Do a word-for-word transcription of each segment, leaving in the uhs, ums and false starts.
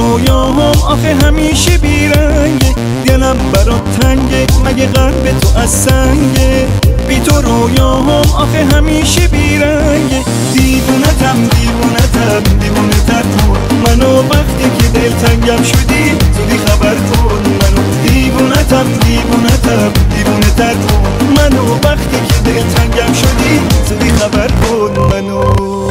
رویاهم آخه همیشه بیرنگه، دلم برات تنگه مگه قلب تو از سنگه. بی تو رویاهم آخه همیشه بیرنگه، دیوونتم دیوونتم دیوونه تر کن منو، وقتی که دلتنگم شدی زودی خبر کن منو. دیوونتم دیوونتم دیوونه تر کن منو، وقتی که دلتنگم شدی زودی خبر کن منو.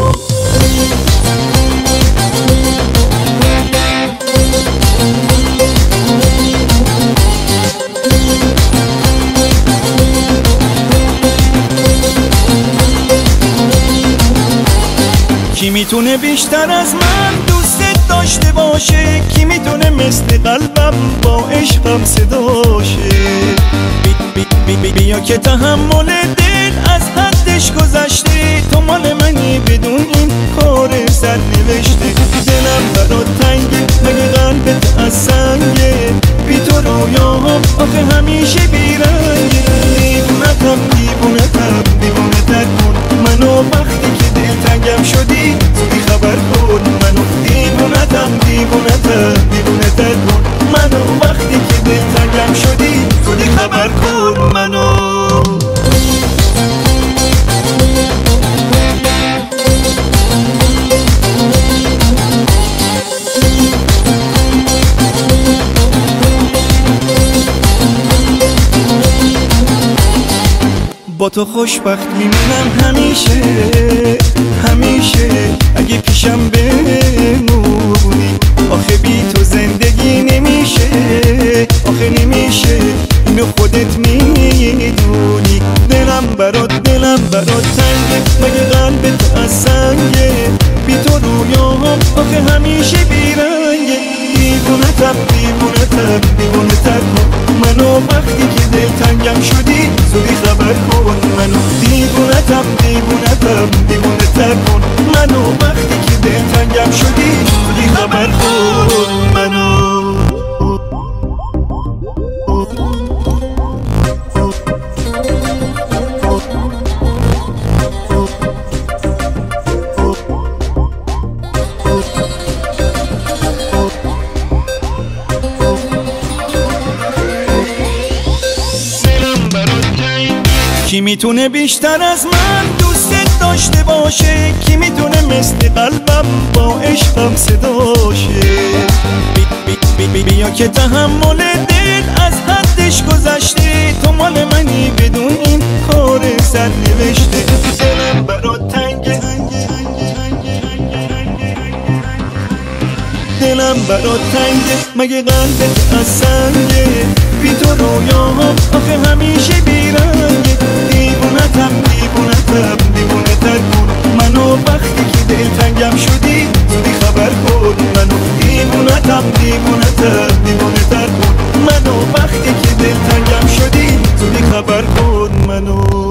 کی میتونه بیشتر از من دوستت داشته باشه؟ کی میتونه مثل قلبم با عشقم صداشه؟ بی بی بی بی بیا که تحمل دل از حدش گذشته، تو مال منی بدون این کار سر نوشته. دلم برات تنگه مگه قلبت از سنگه، بی تو رویاهم آخه همیشه بیرنگه. دیوونتم دیوونتم دیوونه تر کن منو، وقتی که دلتنگم شدی زودی خبر کن منو. دیوونتم دیوونتم دیوونه تر کن منو، وقتی که دلتنگم شدی زودی خبر کن منو. با تو خوشبخت میمونم همیشه همیشه، اگه پیشم بمونی. آخه بی تو زندگی نمیشه آخه نمیشه، اینو خودت میدونی. دلم برات دلم برات تنگه مگه قلبت از سنگه، بی تو رویاهم آخه همیشه بیرنگه. دیوونتم دیوونتم دیوونه تر کن منو، وقتی که دلتنگم شدی زودی خبر کن منو. دیوونتم دیوونتم دیوونه تر کن منو، وقتی که دلتنگم شدی زودی خبر کن منو. کی میتونه بیشتر از من دوستت داشته باشه؟ کی میتونه مثل قلبم با عشقم صداشه؟ بی بی بی بی بیا که تحمل دل از حدش گذشته، تو مال منی بدون این کار سر نوشته. دلم برات تنگه دلم برات تنگه مگه قلبت از سنگه، بی تو رویاهم آخه همیشه بیرنگه. دیوونتم دیوونتم دیوونه تر کن منو، وقتی که دلتنگم شدی زودی خبر کن منو. دیوونتم دیوونتم دیوونه تر کن منو، وقتی که دلتنگم شدی زودی خبر کن منو.